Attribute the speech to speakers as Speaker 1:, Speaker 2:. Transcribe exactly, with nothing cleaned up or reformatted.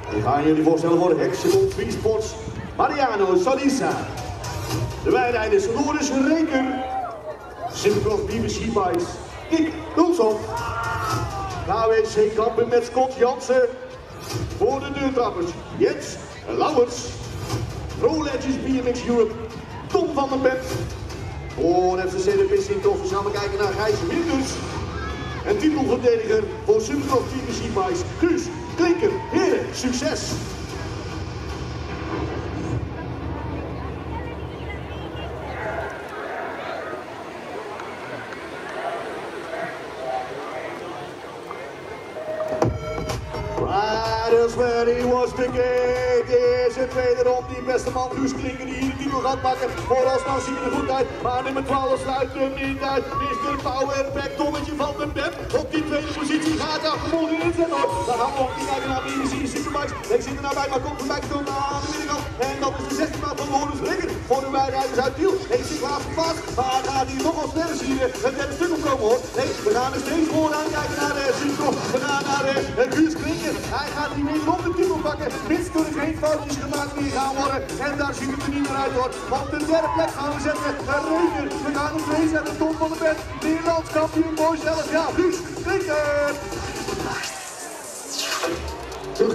Speaker 1: Ik ga jullie voorstellen voor Hexagon Free Sports Mariano Salisa. De wijrijders Loris Reker. Supercross B B C Bikes Dick Hulshoff. K W C Kampen met Scott Jansen. Voor de deurtrappers Jens Lauwers. Pro Legends B M X Europe Tom van der Pen. Voor F C C de Pissing Tof gaan we kijken naar Gijs Winters. En titelverdediger voor Supercross B B C Bikes Guus Klinker. Heren, succes! Riders where he was the gate. Is het wederom die beste man Guus Klinker die hier de titel gaat pakken. Vooralsnog ziet hij er goed uit, maar nummer twaalf sluit hem niet uit. Is de powerback Tommetje van den Bem. Op die tweede positie gaat hij achtervolging inzetten hoor. Dan gaan we nog niet kijken naar B B C Superbikes. Ik zit er nou bij, maar komt voorbij gekomen aan de binnenkant. En dat is de zestien maand van Loris Reker. Voor de wijrijders uit Tiel. Heeft zich laatst vast, maar gaat hij nog als derde zien. Het derde stuk opkomen hoor. Nee, we gaan er steeds vooraan kijken naar de Supercross. We gaan naar de Guus Klinker. Hij gaat hier weer op de titel pakken. Mits er geen foutjes gemaakt meer gaan worden. En daar ziet het er niet meer uit hoor. Want de derde plek gaan we zetten. Reker. We gaan nog twee zetten. Tom van der Pen. Nederlands kampioen mooi zelf. Ja, Guus Klinker.